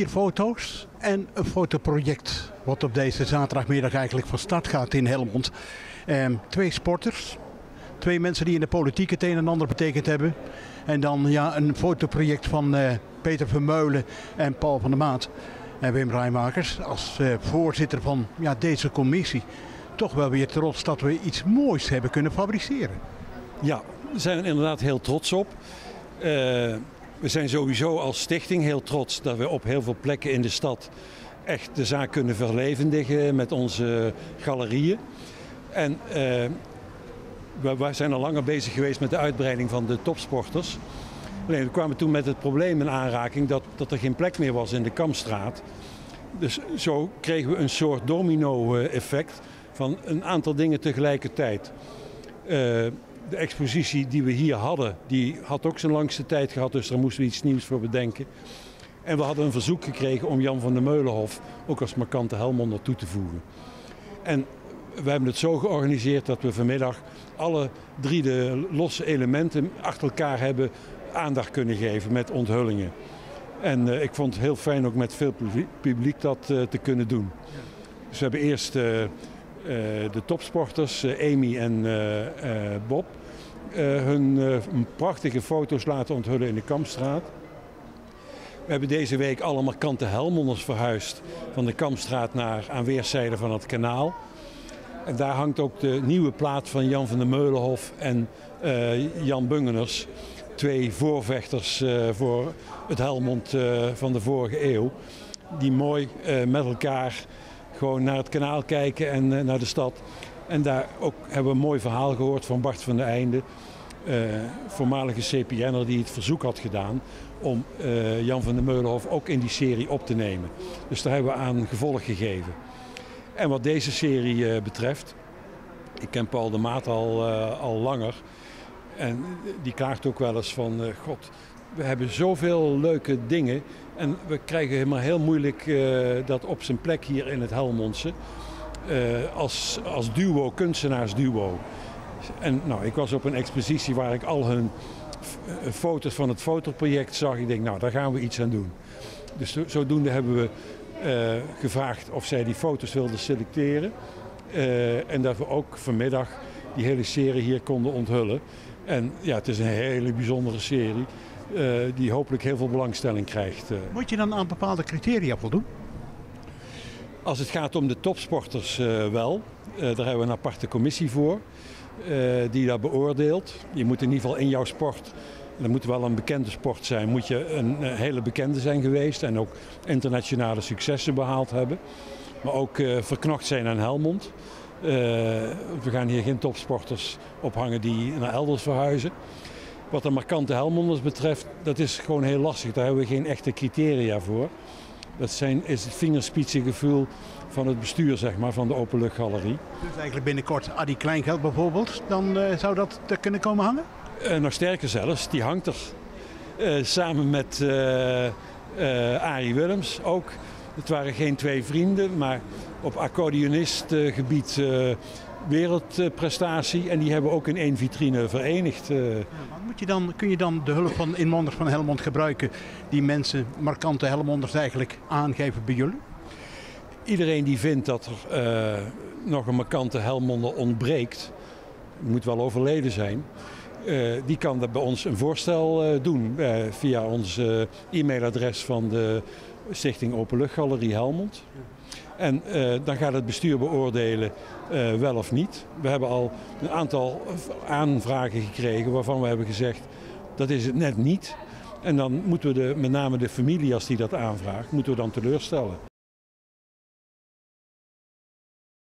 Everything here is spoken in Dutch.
4 foto's en een fotoproject wat op deze zaterdagmiddag eigenlijk van start gaat in Helmond. 2 sporters, 2 mensen die in de politiek het een en ander betekend hebben. En dan een fotoproject van Peter Vermeulen en Paul van der Maat. En Wim Rijmakers als voorzitter van deze commissie. Toch wel weer trots dat we iets moois hebben kunnen fabriceren. Ja, we zijn er inderdaad heel trots op. We zijn sowieso als stichting heel trots dat we op heel veel plekken in de stad echt de zaak kunnen verlevendigen met onze galerieën. En we zijn al langer bezig geweest met de uitbreiding van de topsporters. Alleen we kwamen toen met het probleem in aanraking dat er geen plek meer was in de Kamstraat. Dus zo kregen we een soort domino-effect van een aantal dingen tegelijkertijd. De expositie die we hier hadden, die had ook zijn langste tijd gehad, dus daar moesten we iets nieuws voor bedenken. En we hadden een verzoek gekregen om Jan van der Meulenhof ook als markante Helmonder toe te voegen. En we hebben het zo georganiseerd dat we vanmiddag alle 3 de losse elementen achter elkaar hebben aandacht kunnen geven met onthullingen. En ik vond het heel fijn ook met veel publiek dat te kunnen doen. Dus we hebben eerst de topsporters, Amy en Bob, hun prachtige foto's laten onthullen in de Kamstraat. We hebben deze week alle markante Helmonders verhuisd van de Kamstraat naar aan weerszijden van het kanaal. En daar hangt ook de nieuwe plaat van Jan van der Meulenhof en Jan Bungeners. 2 voorvechters voor het Helmond van de vorige eeuw. Die mooi met elkaar gewoon naar het kanaal kijken en naar de stad. En daar ook hebben we een mooi verhaal gehoord van Bart van der Einde. Voormalige CPN'er die het verzoek had gedaan om Jan van der Meulenhof ook in die serie op te nemen. Dus daar hebben we aan gevolg gegeven. En wat deze serie betreft, ik ken Paul de Maat al langer. En die klaagt ook wel eens van, god, we hebben zoveel leuke dingen. En we krijgen helemaal heel moeilijk dat op zijn plek hier in het Helmondse. Als duo, kunstenaarsduo. En nou, ik was op een expositie waar ik al hun foto's van het fotoproject zag. Ik denk, nou, daar gaan we iets aan doen. Dus zodoende hebben we gevraagd of zij die foto's wilden selecteren. En dat we ook vanmiddag die hele serie hier konden onthullen. En ja, het is een hele bijzondere serie die hopelijk heel veel belangstelling krijgt. Moet je dan aan bepaalde criteria voldoen? Als het gaat om de topsporters wel. Daar hebben we een aparte commissie voor die dat beoordeelt. Je moet in ieder geval in jouw sport, dat moet wel een bekende sport zijn, moet je een hele bekende zijn geweest en ook internationale successen behaald hebben. Maar ook verknocht zijn aan Helmond. We gaan hier geen topsporters ophangen die naar elders verhuizen. Wat de markante Helmonders betreft, dat is gewoon heel lastig. Daar hebben we geen echte criteria voor. Dat is het vingerspitsengevoel van het bestuur, zeg maar, van de Openluchtgalerie. Dus eigenlijk binnenkort Adi Kleingeld bijvoorbeeld, dan zou dat er kunnen komen hangen? Nog sterker zelfs, die hangt er. Samen met Arie Willems ook. Het waren geen 2 vrienden, maar op accordeonistgebied wereldprestatie. En die hebben ook in 1 vitrine verenigd. Kun je dan de hulp van inwoners van Helmond gebruiken die mensen, markante Helmonders eigenlijk, aangeven bij jullie? Iedereen die vindt dat er nog een markante Helmonder ontbreekt, moet wel overleden zijn. Die kan bij ons een voorstel doen via ons e-mailadres van de Stichting Openluchtgalerie Helmond. En dan gaat het bestuur beoordelen wel of niet. We hebben al een aantal aanvragen gekregen waarvan we hebben gezegd dat is het net niet. En dan moeten we met name de familie, als die dat aanvraagt, moeten we dan teleurstellen.